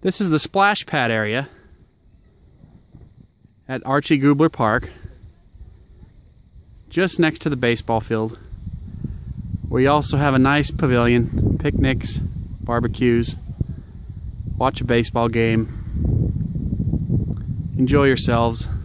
This is the splash pad area at Archie Gubler Park, just next to the baseball field. We also have a nice pavilion, picnics, barbecues, watch a baseball game, enjoy yourselves.